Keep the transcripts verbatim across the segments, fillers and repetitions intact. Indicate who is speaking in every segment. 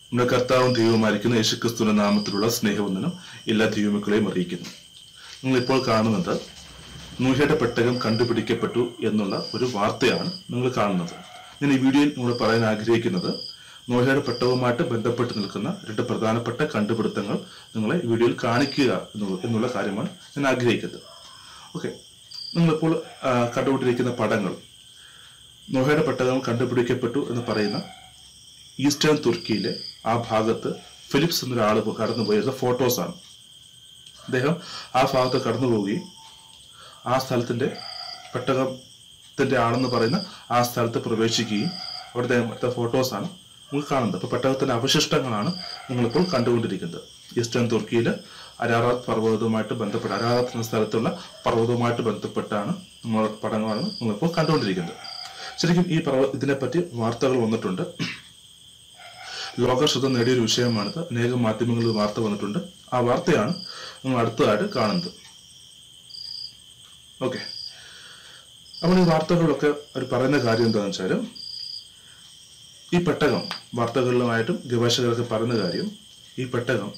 Speaker 1: നമ്മുടെ കർത്താവും ദൈവവുമായിരിക്കുന്ന യേശുക്രിസ്തുവിന്റെ നാമത്തിലുള്ള സ്നേഹവന്ദനം എല്ലാ ദൈവമക്കളെയും അറിയിക്കുന്നു. നിങ്ങളിപ്പോൾ കാണുന്നത് നോഹയുടെ പെട്ടകം കണ്ടുപിടിക്കപ്പെട്ടു എന്നുള്ള ഒരു വാർത്തയാണ് നിങ്ങൾ കാണുന്നത്. ഞാൻ ഈ വീഡിയോയിൽ നിങ്ങൾ പറയാൻ ആഗ്രഹിക്കുന്നത് നോഹയുടെ പെട്ടകവുമായിട്ട് ബന്ധപ്പെട്ട് നിൽക്കുന്ന രണ്ട് പ്രധാനപ്പെട്ട കണ്ടുപിടുത്തങ്ങൾ നിങ്ങളെ ഈ വീഡിയോയിൽ കാണിക്കുക എന്നുള്ള കാര്യമാണ് ഞാൻ ആഗ്രഹിക്കുന്നത്. ഓക്കെ, നിങ്ങളിപ്പോൾ കണ്ടുകൊണ്ടിരിക്കുന്ന പടങ്ങൾ നോഹയുടെ പെട്ടകം കണ്ടുപിടിക്കപ്പെട്ടു എന്ന് പറയുന്ന ഈസ്റ്റേൺ തുർക്കിയിലെ ആ ഭാഗത്ത് ഫിലിപ്സ് എന്നൊരാൾ കടന്നുപോയ ഫോട്ടോസാണ്. അദ്ദേഹം ആ ഭാഗത്ത് കടന്നു പോവുകയും ആ സ്ഥലത്തിന്റെ പെട്ടകത്തിന്റെ ആണെന്ന് പറയുന്ന ആ സ്ഥലത്ത് പ്രവേശിക്കുകയും അവിടുത്തെ ഫോട്ടോസാണ് നിങ്ങൾ കാണുന്നത്. അപ്പൊ പെട്ടകത്തിന്റെ അവശിഷ്ടങ്ങളാണ് നിങ്ങളിപ്പോൾ കണ്ടുകൊണ്ടിരിക്കുന്നത്. ഈസ്റ്റേൺ തുർക്കിയിലെ അരാറാത്ത് പർവ്വതവുമായിട്ട് ബന്ധപ്പെട്ട അരാറാത്ത് എന്ന സ്ഥലത്തുള്ള പർവ്വതവുമായിട്ട് ബന്ധപ്പെട്ടാണ് നമ്മൾ പടങ്ങളാണ് നിങ്ങളിപ്പോൾ കണ്ടുകൊണ്ടിരിക്കുന്നത്. ശരിക്കും ഈ പർവ്വ ഇതിനെപ്പറ്റി വാർത്തകൾ വന്നിട്ടുണ്ട്. ലോകശ്രദ്ധ നേടിയൊരു വിഷയമാണിത്. അനേകം മാധ്യമങ്ങളിൽ വാർത്ത വന്നിട്ടുണ്ട്. ആ വാർത്തയാണ് നിങ്ങൾ അടുത്തതായിട്ട് കാണുന്നത്. ഓക്കെ, അപ്പോൾ ഈ വാർത്തകളിലൊക്കെ അവർ പറയുന്ന കാര്യം എന്താണെന്ന് വെച്ചാൽ, ഈ പെട്ടകം വാർത്തകളിലുമായിട്ടും ഗവേഷകരൊക്കെ പറയുന്ന കാര്യം, ഈ പെട്ടകം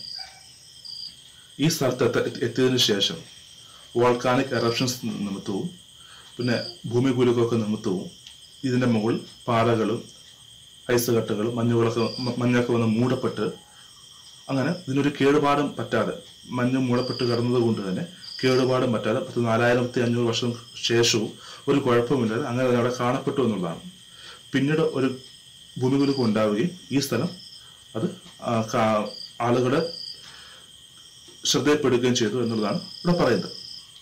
Speaker 1: ഈ സ്ഥലത്ത് എത്തിയതിനു ശേഷം വോൾക്കാനിക് എറപ്ഷൻസ് നിമിത്തവും പിന്നെ ഭൂമികുലുക്കമൊക്കെ നിമിത്തവും ഇതിന്റെ മുകളിൽ പാറകളും ഐസ് കട്ടകളും മഞ്ഞുകളൊക്കെ മഞ്ഞൊക്കെ വന്ന് മൂടപ്പെട്ട് അങ്ങനെ ഇതിനൊരു കേടുപാടും പറ്റാതെ മഞ്ഞ് മൂടപ്പെട്ട് കിടന്നത് കൊണ്ട് തന്നെ കേടുപാടും പറ്റാതെ പത്ത് നാലായിരത്തി അഞ്ഞൂറ് വർഷം ശേഷവും ഒരു കുഴപ്പമില്ലാതെ അങ്ങനെ അവിടെ കാണപ്പെട്ടു എന്നുള്ളതാണ്. പിന്നീട് ഒരു ഭൂമികുലുക്കം ഉണ്ടാവുകയും ഈ സ്ഥലം അത് ആളുകളുടെ ശ്രദ്ധയിൽപ്പെടുകയും ചെയ്തു എന്നുള്ളതാണ് ഇവിടെ പറയുന്നത്.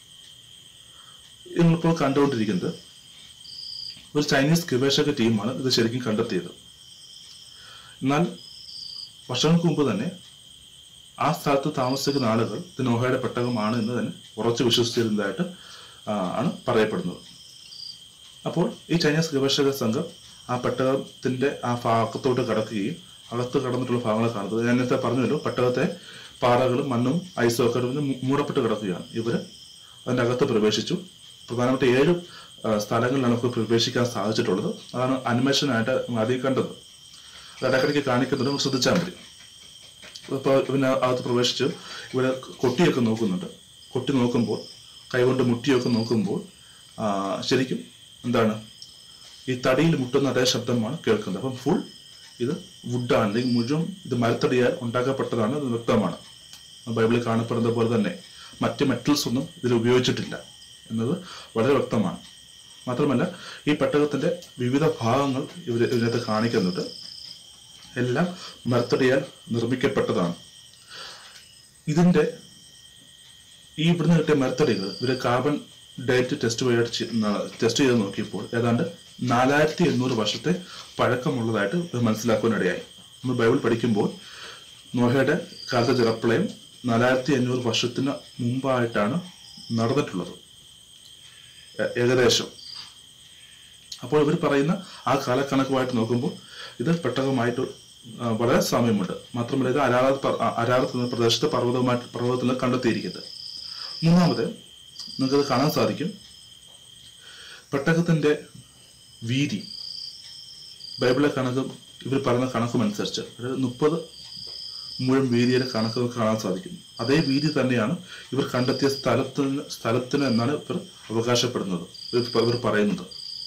Speaker 1: നിങ്ങളിപ്പോൾ കണ്ടുകൊണ്ടിരിക്കുന്നത് ഒരു ചൈനീസ് ഗവേഷക ടീമാണ് ഇത് ശരിക്കും കണ്ടെത്തിയത്. എന്നാൽ വർഷങ്ങൾക്ക് മുമ്പ് തന്നെ ആ സ്ഥലത്ത് താമസിക്കുന്ന ആളുകൾ ഇത് നോഹയുടെ പെട്ടകമാണ് എന്ന് തന്നെ ഉറച്ചു വിശ്വസിച്ചിരുന്നതായിട്ട് ആണ് പറയപ്പെടുന്നത്. അപ്പോൾ ഈ ചൈനീസ് ഗവേഷക സംഘം ആ പെട്ടകത്തിന്റെ ആ ഭാഗത്തോട്ട് കടക്കുകയും അകത്ത് കടന്നിട്ടുള്ള ഭാഗങ്ങൾ കാണുന്നത്, ഞാൻ നേരത്തെ പറഞ്ഞല്ലോ, പെട്ടകത്തെ പാറകളും മണ്ണും ഐസും ഒക്കെ മൂടപ്പെട്ട് കിടക്കുകയാണ്. ഇവര് അതിൻ്റെ അകത്ത് പ്രവേശിച്ചു. പ്രധാനപ്പെട്ട ഏഴ് സ്ഥലങ്ങളിലാണ് നമുക്ക് പ്രവേശിക്കാൻ സാധിച്ചിട്ടുള്ളത്. അതാണ് അനിമേഷനായിട്ട് ആദ്യം കണ്ടത്. അത് ഇടയ്ക്കിടയ്ക്ക് കാണിക്കുന്നുണ്ട്, ശ്രദ്ധിച്ചാൽ മതി. ഇപ്പോൾ പിന്നെ അകത്ത് പ്രവേശിച്ച് ഇവിടെ കൊട്ടിയൊക്കെ നോക്കുന്നുണ്ട്. കൊട്ടി നോക്കുമ്പോൾ കൈകൊണ്ട് മുട്ടിയൊക്കെ നോക്കുമ്പോൾ ശരിക്കും എന്താണ് ഈ തടിയിൽ മുട്ടുന്ന അതേ ശബ്ദമാണ് കേൾക്കുന്നത്. അപ്പം ഫുൾ ഇത് വുഡാണ്, അല്ലെങ്കിൽ മുഴുവൻ ഇത് മരത്തടിയാൽ ഉണ്ടാക്കപ്പെട്ടതാണ്, ഇത് വ്യക്തമാണ്. ബൈബിളിൽ കാണപ്പെടുന്ന പോലെ തന്നെ മറ്റ് മെറ്റൽസ് ഒന്നും ഇതിൽ ഉപയോഗിച്ചിട്ടില്ല എന്നത് വളരെ വ്യക്തമാണ്. മാത്രമല്ല ഈ പെട്ടകത്തിന്റെ വിവിധ ഭാഗങ്ങൾ ഇവർ ഇതിനകത്ത് കാണിക്കുന്നുണ്ട്. എല്ലാം മരത്തടിയാൽ നിർമ്മിക്കപ്പെട്ടതാണ്. ഇതിന്റെ ഈ ഇവിടുന്ന് കിട്ടിയ മരത്തടികൾ ഇവര് കാർബൺ ഡേറ്റ് ടെസ്റ്റ് വഴിയായിട്ട് ടെസ്റ്റ് ചെയ്ത് നോക്കിയപ്പോൾ ഏതാണ്ട് നാലായിരത്തി എണ്ണൂറ് വർഷത്തെ പഴക്കമുള്ളതായിട്ട് മനസ്സിലാക്കുവാനിടയായി. നമ്മൾ ബൈബിൾ പഠിക്കുമ്പോൾ നോഹയുടെ കാലത്തെ ജലപ്രളയം നാലായിരത്തി അഞ്ഞൂറ് വർഷത്തിന് മുമ്പായിട്ടാണ് നടന്നിട്ടുള്ളത് ഏകദേശം. അപ്പോൾ ഇവർ പറയുന്ന ആ കാലക്കണക്കുമായിട്ട് നോക്കുമ്പോൾ ഇത് പെട്ടകമായിട്ട് വളരെ സാമ്യമുണ്ട്. മാത്രമല്ല ഇത് അരാറത്ത് അരാറത്ത് എന്ന പ്രദേശത്തെ പർവ്വതമായിട്ട് പർവ്വതത്തിൽ നിന്ന് കണ്ടെത്തിയിരിക്കുന്നത്. മൂന്നാമത് നിങ്ങൾക്കത് കാണാൻ സാധിക്കും, പെട്ടകത്തിന്റെ വീതി ബൈബിളിലെ കണക്കും ഇവർ പറയുന്ന കണക്കും അനുസരിച്ച് അതായത് മുപ്പത് മുഴുവൻ വീതിയുടെ കണക്ക് കാണാൻ സാധിക്കും. അതേ വീതി തന്നെയാണ് ഇവർ കണ്ടെത്തിയ സ്ഥലത്തിന് സ്ഥലത്തിന് എന്നാണ് ഇവർ അവകാശപ്പെടുന്നത്, ഇവർ പറയുന്നത്.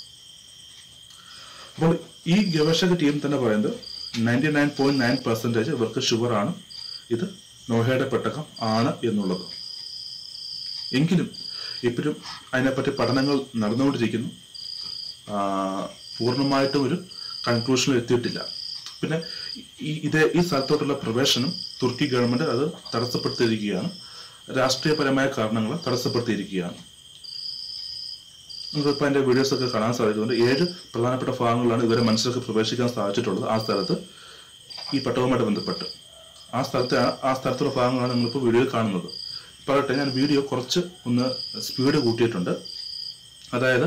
Speaker 1: അപ്പോൾ ഈ ഗവേഷക ടീം തന്നെ പറയുന്നത് ninety nine point nine percentage ഇവർക്ക് ഷുവറാണ് ഇത് നോഹയുടെ പെട്ടകം ആണ് എന്നുള്ളത്. എങ്കിലും ഇപ്പോഴും അതിനെപ്പറ്റി പഠനങ്ങൾ നടന്നുകൊണ്ടിരിക്കുന്നു. പൂർണ്ണമായിട്ടും ഒരു കൺക്ലൂഷനിൽ എത്തിയിട്ടില്ല. പിന്നെ ഈ ഇതേ ഈ സ്ഥലത്തോട്ടുള്ള പ്രവേശനം തുർക്കി ഗവൺമെന്റ് അത് തടസ്സപ്പെടുത്തിയിരിക്കുകയാണ്. രാഷ്ട്രീയപരമായ കാരണങ്ങൾ തടസ്സപ്പെടുത്തിയിരിക്കുകയാണ്. നിങ്ങൾക്കിപ്പോൾ അതിന്റെ വീഡിയോസ് ഒക്കെ കാണാൻ സാധിക്കുന്നുണ്ട്. ഏഴ് പ്രധാനപ്പെട്ട ഭാഗങ്ങളിലാണ് ഇതുവരെ മനുഷ്യർക്ക് പ്രവേശിക്കാൻ സാധിച്ചിട്ടുള്ളത് ആ സ്ഥലത്ത് ഈ പെട്ടകവുമായിട്ട് ബന്ധപ്പെട്ട്. ആ സ്ഥലത്തെ ആ സ്ഥലത്തുള്ള ഭാഗങ്ങളാണ് നിങ്ങളിപ്പോൾ വീഡിയോയിൽ കാണുന്നത്. പറയട്ടെ, ഞാൻ വീഡിയോ കുറച്ച് ഒന്ന് സ്പീഡ് കൂട്ടിയിട്ടുണ്ട്. അതായത്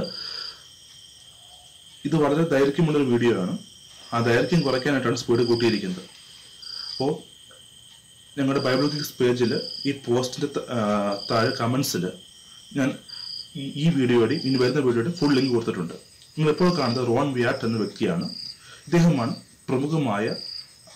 Speaker 1: ഇത് വളരെ ദൈർഘ്യമുള്ളൊരു വീഡിയോ ആണ്. ആ ദൈർഘ്യം കുറയ്ക്കാനായിട്ടാണ് സ്പീഡ് കൂട്ടിയിരിക്കുന്നത്. അപ്പോൾ ഞങ്ങളുടെ ബൈബിൾ കിക്സ് പേജിൽ ഈ പോസ്റ്റിന്റെ താഴെ കമന്റ്സിൽ ഞാൻ ഈ വീഡിയോയുടെ ഇനി വരുന്ന വീഡിയോയുടെ ഫുൾ ലിങ്ക് കൊടുത്തിട്ടുണ്ട്. നിങ്ങൾ എപ്പോൾ കാണുന്നത് റോൺ വിയാട്ട് എന്ന വ്യക്തിയാണ്. ഇദ്ദേഹമാണ് പ്രമുഖമായ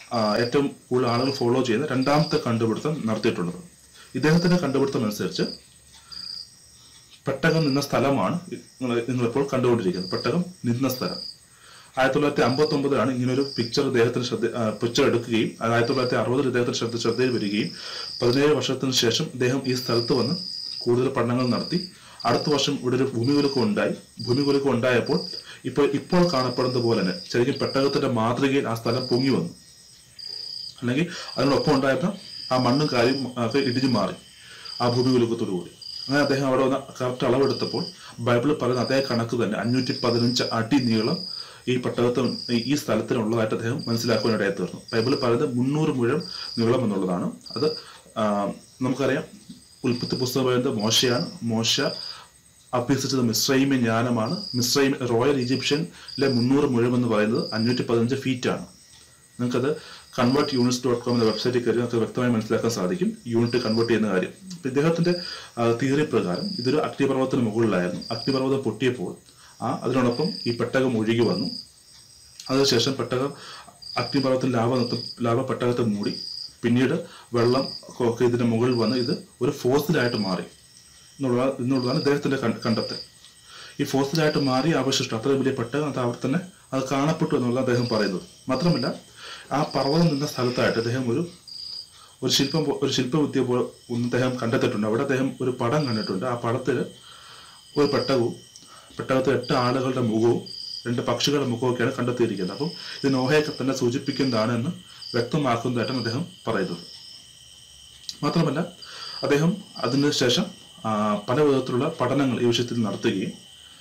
Speaker 1: ഏറ്റവും കൂടുതൽ ആളുകൾ ഫോളോ ചെയ്യുന്ന രണ്ടാമത്തെ കണ്ടുപിടുത്തം നടത്തിയിട്ടുള്ളത്. ഇദ്ദേഹത്തിന്റെ കണ്ടുപിടുത്തം അനുസരിച്ച് പെട്ടകം നിന്ന സ്ഥലമാണ് നിങ്ങൾ നിങ്ങളിപ്പോൾ കണ്ടുകൊണ്ടിരിക്കുന്നത്. പെട്ടകം നിന്ന സ്ഥലം ആയിരത്തി തൊള്ളായിരത്തി അമ്പത്തി ഒമ്പതിലാണ് ഇങ്ങനൊരു പിക്ചർ ഇദ്ദേഹത്തിന് ശ്രദ്ധ പിക്ചർ എടുക്കുകയും ആയിരത്തി തൊള്ളായിരത്തി അറുപതിൽ ഇദ്ദേഹത്തിന് ശ്രദ്ധ ശ്രദ്ധയിൽ വരികയും പതിനേഴ് വർഷത്തിന് ശേഷം ഇദ്ദേഹം ഈ സ്ഥലത്ത് വന്ന് കൂടുതൽ പഠനങ്ങൾ നടത്തി. അടുത്ത വർഷം ഇവിടെ ഒരു ഭൂമികുലുക്കം ഉണ്ടായി. ഭൂമികുലുക്കം ഉണ്ടായപ്പോൾ ഇപ്പോൾ ഇപ്പോൾ കാണപ്പെടുന്നത് പോലെ തന്നെ ശരിക്കും പെട്ടകത്തിന്റെ മാതൃകയിൽ ആ സ്ഥലം പൊങ്ങി വന്നു. അല്ലെങ്കിൽ അതിനോടൊപ്പം ഉണ്ടായിരുന്ന ആ മണ്ണും കാര്യം ഒക്കെ ഇടിഞ്ഞു മാറി ആ ഭൂമികുലുക്കത്തോടു കൂടി. അങ്ങനെ അദ്ദേഹം അവിടെ വന്ന് കറക്റ്റ് അളവെടുത്തപ്പോൾ ബൈബിളിൽ പറയുന്ന അതേ കണക്ക് തന്നെ അഞ്ഞൂറ്റി പതിനഞ്ച് അടി നീളം ഈ പെട്ടകത്ത് ഈ സ്ഥലത്തിനുള്ളതായിട്ട് അദ്ദേഹം മനസ്സിലാക്കുവാനിടയായി തീർന്നു. ബൈബിളിൽ പറയുന്നത് മുന്നൂറ് മുഴം നീളം എന്നുള്ളതാണ്. അത് നമുക്കറിയാം, ഉൽപ്പത്തി പുസ്തകം പറയുന്നത് മോശയാണ്. മോശ അഭ്യസിച്ചത് മിസ്രൈമി ജ്ഞാനമാണ്. മിസ്രൈം റോയൽ ഈജിപ്ഷ്യനിലെ മുന്നൂറ് മുഴം എന്ന് പറയുന്നത് അഞ്ഞൂറ്റി പതിനഞ്ച് ഫീറ്റ് ആണ്. നിങ്ങൾക്കത് കൺവേർട്ട് യൂണിറ്റ്സ് ഡോട്ട് കോം എന്ന വെബ്സൈറ്റിൽ കയറി നമുക്ക് വ്യക്തമായി മനസ്സിലാക്കാൻ സാധിക്കും യൂണിറ്റ് കൺവേർട്ട് ചെയ്യുന്ന കാര്യം. ഇദ്ദേഹത്തിന്റെ തിയറി പ്രകാരം ഇതൊരു അഗ്നിപർവ്വതത്തിന് മുകളിലായിരുന്നു. അഗ്നിപർവ്വതം പൊട്ടിയപ്പോൾ ആ അതിനോടൊപ്പം ഈ പെട്ടകം ഒഴുകി വന്നു. അതിനുശേഷം പെട്ടകം അഗ്നിപർവ്വതത്തിൽ ലാവ ലാവ പെട്ടകത്തെ മൂടി. പിന്നീട് വെള്ളം ഒക്കെ ഇതിന്റെ മുകളിൽ വന്ന് ഇത് ഒരു ഫോസിലായിട്ട് മാറി എന്നുള്ള എന്നുള്ളതാണ് ഇദ്ദേഹത്തിന്റെ കണ്ടെത്തൽ. ഈ ഫോസിലായിട്ട് മാറി അവശിഷ്ടം അത്രയും വലിയ പെട്ടകം അത് അവിടെ തന്നെ അത് കാണപ്പെട്ടു എന്നുള്ള അദ്ദേഹം പറയുന്നത്. മാത്രമല്ല ആ പർവ്വതം നിന്ന സ്ഥലത്തായിട്ട് അദ്ദേഹം ഒരു ഒരു ശില്പം ഒരു ശില്പവിദ്യ പോലെ ഒന്ന് അദ്ദേഹം കണ്ടെത്തിയിട്ടുണ്ട്. അവിടെ അദ്ദേഹം ഒരു പടം കണ്ടിട്ടുണ്ട്. ആ പടത്തിൽ ഒരു പെട്ടകവും പെട്ടകത്തിൽ എട്ട് ആളുകളുടെ മുഖവും രണ്ട് പക്ഷികളുടെ മുഖമൊക്കെയാണ് കണ്ടെത്തിയിരിക്കുന്നത്. അപ്പം ഇത് നോഹയൊക്കെ തന്നെ സൂചിപ്പിക്കുന്നതാണ് എന്ന് വ്യക്തമാക്കുന്നതായിട്ടാണ് അദ്ദേഹം പറയുന്നത്. മാത്രമല്ല അദ്ദേഹം അതിനുശേഷം പല വിധത്തിലുള്ള പഠനങ്ങൾ ഈ വിഷയത്തിൽ നടത്തുകയും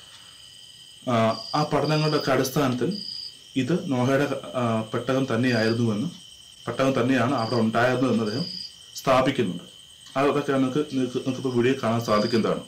Speaker 1: ആ പഠനങ്ങളുടെയൊക്കെ അടിസ്ഥാനത്തിൽ ഇത് നോഹയുടെ പെട്ടകം തന്നെയായിരുന്നുവെന്നും പെട്ടകം തന്നെയാണ് അവിടെ ഉണ്ടായിരുന്നതെന്ന് അദ്ദേഹം സ്ഥാപിക്കുന്നുണ്ട്. അതൊക്കെ നിങ്ങൾക്ക് നിങ്ങൾക്കിപ്പോൾ വീഡിയോ കാണാൻ സാധിക്കുന്നതാണ്.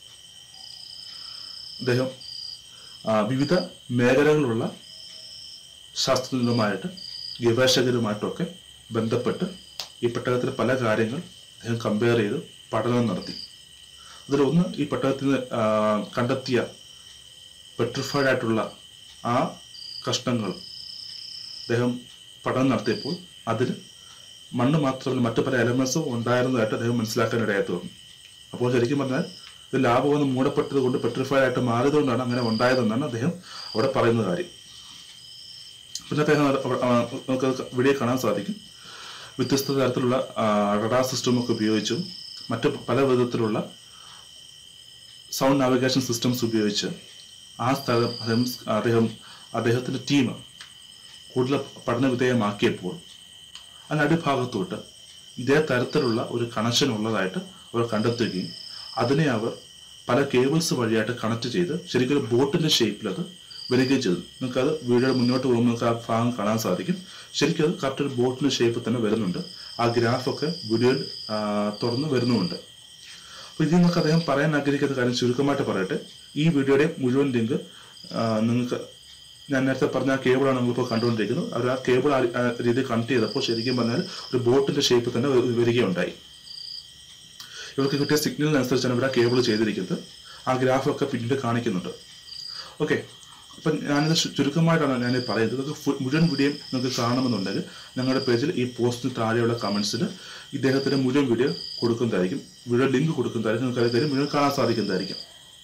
Speaker 1: അദ്ദേഹം വിവിധ മേഖലകളിലുള്ള ശാസ്ത്രജ്ഞരുമായിട്ട് ഗവേഷകരുമായിട്ടൊക്കെ ബന്ധപ്പെട്ട് ഈ പെട്ടകത്തിലെ പല കാര്യങ്ങൾ അദ്ദേഹം കമ്പയർ ചെയ്ത് പഠനം നടത്തി. അതിലൊന്ന് ഈ പെട്ടകത്തിന് കണ്ടെത്തിയ പെട്രിഫൈഡ് ആയിട്ടുള്ള ആ കഷ്ണങ്ങൾ അദ്ദേഹം പഠനം നടത്തിയപ്പോൾ അതിൽ മണ്ണ് മാത്രമല്ല മറ്റു പല എലമെന്റ്സും ഉണ്ടായിരുന്നതായിട്ട് അദ്ദേഹം മനസ്സിലാക്കാനിടയായി തീർന്നു. അപ്പോൾ ശരിക്കും പറഞ്ഞാൽ ഇത് ലാഭം ഒന്ന് മൂടപ്പെട്ടത് കൊണ്ട് പെട്രിഫൈഡ് ആയിട്ട് മാറിയതുകൊണ്ടാണ് അങ്ങനെ ഉണ്ടായതെന്നാണ് അദ്ദേഹം അവിടെ പറയുന്ന കാര്യം. പിന്നെ അദ്ദേഹം നമുക്ക് വീഡിയോ കാണാൻ സാധിക്കും. വ്യത്യസ്ത തരത്തിലുള്ള റഡാർ സിസ്റ്റം ഒക്കെ ഉപയോഗിച്ചും മറ്റു പല വിധത്തിലുള്ള സൗണ്ട് നാവിഗേഷൻ സിസ്റ്റംസ് ഉപയോഗിച്ച് ആ സ്ഥലം അദ്ദേഹം അദ്ദേഹം അദ്ദേഹത്തിന്റെ ടീം കൂടുതൽ പഠന വിധേയമാക്കിയപ്പോൾ അതിനടിഭാഗത്തോട്ട് ഇതേ തരത്തിലുള്ള ഒരു കണക്ഷൻ ഉള്ളതായിട്ട് അവർ കണ്ടെത്തുകയും അതിനെ അവർ പല കേബിൾസ് വഴിയായിട്ട് കണക്ട് ചെയ്ത് ശരിക്കും ഒരു ബോട്ടിന്റെ ഷേപ്പിൽ അത് വരികയും ചെയ്തു. നിങ്ങൾക്ക് അത് വീഡിയോ മുന്നോട്ട് പോകുമ്പോൾ നിങ്ങൾക്ക് ആ ഭാഗം കാണാൻ സാധിക്കും. ശരിക്കും അത് കറക്റ്റ് ഒരു ബോട്ടിന്റെ ഷേപ്പിൽ തന്നെ വരുന്നുണ്ട്. ആ ഗ്രാഫൊക്കെ വീഡിയോയിൽ തുറന്ന് വരുന്നുമുണ്ട്. അപ്പോൾ ഇതിൽ നിന്നൊക്കെ അദ്ദേഹം പറയാൻ ആഗ്രഹിക്കുന്ന കാര്യം ചുരുക്കമായിട്ട് പറയട്ടെ. ഈ വീഡിയോയുടെ മുഴുവൻ ലിങ്ക് നിങ്ങൾക്ക് ഞാൻ നേരത്തെ പറഞ്ഞ ആ കേബിളാണ് നമ്മളിപ്പോൾ കണ്ടുകൊണ്ടിരിക്കുന്നത്. അവർ ആ കേബിൾ ആ രീതിയിൽ കണക്ട് ചെയ്തപ്പോൾ ശരിക്കും പറഞ്ഞാൽ ഒരു ബോട്ടിന്റെ ഷേപ്പിൽ തന്നെ വരികയുണ്ടായി. ഇവർക്ക് കിട്ടിയ സിഗ്നലിനനുസരിച്ചാണ് ഇവിടെ കേബിൾ ചെയ്തിരിക്കുന്നത്. ആ ഗ്രാഫൊക്കെ പിന്നീട് കാണിക്കുന്നുണ്ട്. ഓക്കെ, അപ്പം ഞാനിത് ചുരുക്കമായിട്ടാണ് ഞാൻ പറയുന്നത്. നിങ്ങൾക്ക് മുഴുവൻ വീഡിയോ നിങ്ങൾക്ക് കാണണമെന്നുണ്ടെങ്കിൽ ഞങ്ങളുടെ പേജിൽ ഈ പോസ്റ്റിന് താഴെയുള്ള കമൻസിൽ ഇദ്ദേഹത്തിൻ്റെ മുഴുവൻ വീഡിയോ കൊടുക്കുന്നതായിരിക്കും. വീഡിയോ ലിങ്ക് കൊടുക്കുന്നതായിരിക്കും. നിങ്ങൾക്ക് അതിൽ മുഴുവൻ കാണാൻ സാധിക്കുന്നതായിരിക്കും.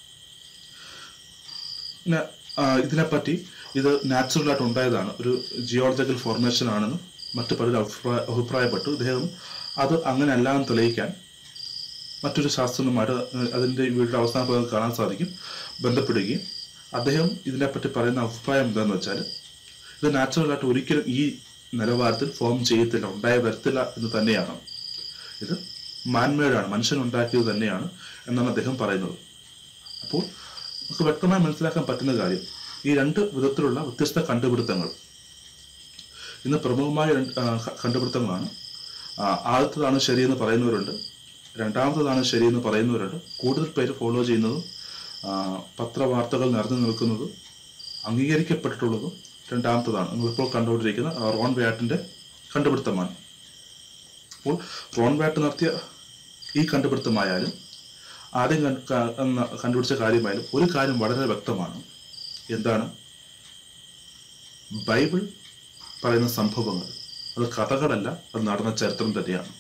Speaker 1: പിന്നെ ഇതിനെപ്പറ്റി ഇത് നാച്ചുറലായിട്ട് ഉണ്ടായതാണ്, ഒരു ജിയോളജിക്കൽ ഫോർമേഷൻ ആണെന്ന് മറ്റു പലരും അഭിപ്രായ അഭിപ്രായപ്പെട്ടു. ഇദ്ദേഹം അത് അങ്ങനെ അല്ലാന്ന് തെളിയിക്കാൻ മറ്റൊരു ശാസ്ത്രജ്ഞനുമായിട്ട് അതിൻ്റെ വീടിൻ്റെ അവസാന ഭാഗം കാണാൻ സാധിക്കും ബന്ധപ്പെടുകയും അദ്ദേഹം ഇതിനെപ്പറ്റി പറയുന്ന അഭിപ്രായം എന്താണെന്ന് വെച്ചാൽ ഇത് നാച്ചുറലായിട്ട് ഒരിക്കലും ഈ നിലവാരത്തിൽ ഫോം ചെയ്യത്തില്ല, ഉണ്ടായി വരത്തില്ല എന്ന് തന്നെയാണ്. ഇത് മാൻമേഡാണ്, മനുഷ്യൻ ഉണ്ടാക്കിയത് തന്നെയാണ് എന്നാണ് അദ്ദേഹം പറയുന്നത്. അപ്പോൾ നമുക്ക് വ്യക്തമായി മനസ്സിലാക്കാൻ പറ്റുന്ന കാര്യം ഈ രണ്ട് വിധത്തിലുള്ള വ്യത്യസ്ത കണ്ടുപിടുത്തങ്ങൾ ഇന്ന് പ്രമുഖമായ കണ്ടുപിടുത്തങ്ങളാണ്. ആദ്യത്തേതാണ് ശരിയെന്ന് പറയുന്നവരുണ്ട്, രണ്ടാമത്തതാണ് ശരിയെന്ന് പറയുന്നവരുണ്ട്. കൂടുതൽ പേര് ഫോളോ ചെയ്യുന്നതും പത്രവാർത്തകൾ നിറഞ്ഞു നിൽക്കുന്നതും അംഗീകരിക്കപ്പെട്ടിട്ടുള്ളതും രണ്ടാമത്തതാണ്. നിങ്ങളിപ്പോൾ കണ്ടുകൊണ്ടിരിക്കുന്ന റോൺ വ്യാറ്റിൻ്റെ കണ്ടുപിടുത്തമാണ്. അപ്പോൾ റോൺ വ്യാറ്റ് നടത്തിയ ഈ കണ്ടുപിടുത്തമായാലും ആദ്യം കണ്ടുപിടിച്ച കാര്യമായാലും ഒരു കാര്യം വളരെ വ്യക്തമാണ്. എന്താണ്? ബൈബിൾ പറയുന്ന സംഭവങ്ങൾ അത് കഥകളല്ല, അത് നടന്ന ചരിത്രം തന്നെയാണ്.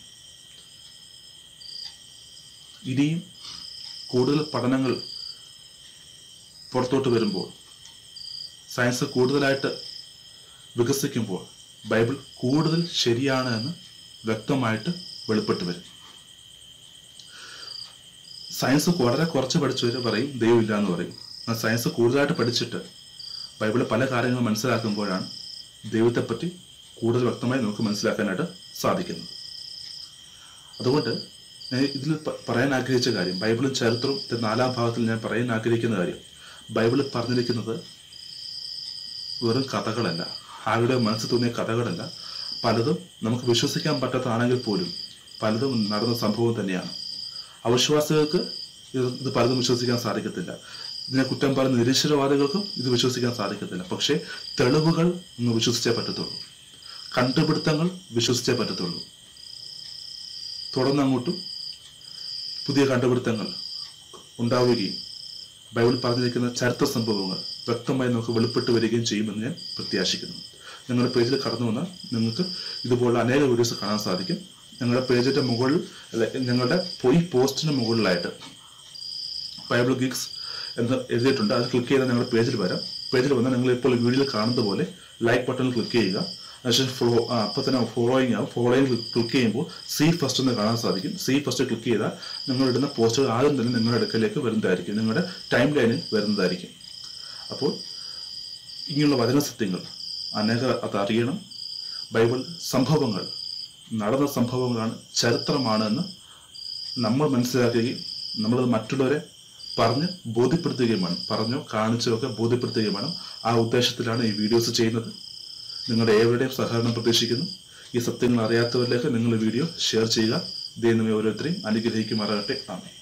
Speaker 1: ഇനിയും കൂടുതൽ പഠനങ്ങൾ പുറത്തോട്ട് വരുമ്പോൾ, സയൻസ് കൂടുതലായിട്ട് വികസിക്കുമ്പോൾ ബൈബിൾ കൂടുതൽ ശരിയാണ് എന്ന് വ്യക്തമായിട്ട് വെളിപ്പെട്ട് വരും. സയൻസ് വളരെ കുറച്ച് പഠിച്ചവർ പറയും ദൈവമില്ല എന്ന് പറയും. എന്നാൽ സയൻസ് കൂടുതലായിട്ട് പഠിച്ചിട്ട് ബൈബിളിൽ പല കാര്യങ്ങൾ മനസ്സിലാക്കുമ്പോഴാണ് ദൈവത്തെപ്പറ്റി കൂടുതൽ വ്യക്തമായി നമുക്ക് മനസ്സിലാക്കാനായിട്ട് സാധിക്കുന്നത്. അതുകൊണ്ട് ഞാൻ ഇതിൽ പറയാൻ ആഗ്രഹിച്ച കാര്യം, ബൈബിളും ചരിത്രവും നാലാം ഭാഗത്തിൽ ഞാൻ പറയാൻ ആഗ്രഹിക്കുന്ന കാര്യം, ബൈബിളിൽ പറഞ്ഞിരിക്കുന്നത് വെറും കഥകളല്ല, ആരുടെ മനസ്സിൽ തോന്നിയ കഥകളല്ല. പലതും നമുക്ക് വിശ്വസിക്കാൻ പറ്റാത്തതാണെങ്കിൽ പോലും പലതും നടന്ന സംഭവം തന്നെയാണ്. അവിശ്വാസികൾക്ക് ഇത് ഇത് പലതും വിശ്വസിക്കാൻ സാധിക്കത്തില്ല. ഇതിനെ കുറ്റം പറയുന്ന നിരീശ്വരവാദികൾക്കും ഇത് വിശ്വസിക്കാൻ സാധിക്കത്തില്ല. പക്ഷേ തെളിവുകൾ ഒന്ന് വിശ്വസിച്ചേ പറ്റത്തുള്ളൂ, കണ്ടുപിടുത്തങ്ങൾ വിശ്വസിച്ചേ പറ്റത്തുള്ളൂ. തുടർന്നങ്ങോട്ടും പുതിയ കണ്ടുപിടുത്തങ്ങൾ ഉണ്ടാവുകയും ബൈബിൾ പറഞ്ഞിരിക്കുന്ന ചരിത്ര സംഭവങ്ങൾ വ്യക്തമായി നമുക്ക് വെളിപ്പെട്ട് വരികയും ചെയ്യുമെന്ന് ഞാൻ പ്രത്യാശിക്കുന്നു. ഞങ്ങളുടെ പേജിൽ കടന്നു വന്നാൽ നിങ്ങൾക്ക് ഇതുപോലുള്ള അനേക വീഡിയോസ് കാണാൻ സാധിക്കും. ഞങ്ങളുടെ പേജിന്റെ മുകളിൽ, ഞങ്ങളുടെ ഈ പോസ്റ്റിന് മുകളിലായിട്ട് ബൈബിൾ ഗീക്സ് എന്ന് എഴുതിയിട്ടുണ്ട്. അത് ക്ലിക്ക് ചെയ്താൽ ഞങ്ങളുടെ പേജിൽ വരാം. പേജിൽ വന്നാൽ നിങ്ങൾ ഇപ്പോൾ വീഡിയോയിൽ കാണുന്നത് പോലെ ലൈക്ക് ബട്ടണിൽ ക്ലിക്ക് ചെയ്യുക. അതിനുശേഷം ഫോളോ അപ്പോൾ തന്നെ ഫോളോയിങ് ആവും. ഫോളോയിങ് ക്ലിക്ക് ചെയ്യുമ്പോൾ സി ഫസ്റ്റ് എന്ന് കാണാൻ സാധിക്കും. സി ഫസ്റ്റ് ക്ലിക്ക് ചെയ്താൽ നിങ്ങൾ ഇടുന്ന പോസ്റ്റുകൾ ആദ്യം തന്നെ നിങ്ങളുടെ അടുക്കലേക്ക് വരുന്നതായിരിക്കും, നിങ്ങളുടെ ടൈം ലൈനിൽ വരുന്നതായിരിക്കും. അപ്പോൾ ഇങ്ങനെയുള്ള വചന സത്യങ്ങൾ അനേകർ അതറിയണം. ബൈബിൾ സംഭവങ്ങൾ നടന്ന സംഭവങ്ങളാണ്, ചരിത്രമാണ് എന്ന് നമ്മൾ മനസ്സിലാക്കുകയും നമ്മളത് മറ്റുള്ളവരെ പറഞ്ഞ് ബോധ്യപ്പെടുത്തുകയും വേണം. പറഞ്ഞോ കാണിച്ചോ ഒക്കെ ബോധ്യപ്പെടുത്തുകയും വേണം. ആ ഉദ്ദേശത്തിലാണ് ഈ വീഡിയോസ് ചെയ്യുന്നത്. നിങ്ങളുടെ ഏവരുടെയും സഹകരണം പ്രതീക്ഷിക്കുന്നു. ഈ സത്യങ്ങൾ അറിയാത്തവരിലേക്ക് നിങ്ങൾ വീഡിയോ ഷെയർ ചെയ്യുക. ദൈവമേ ഓരോരുത്തരെയും അനുഗ്രഹിക്കുമാറാകട്ടെ. ആമേൻ.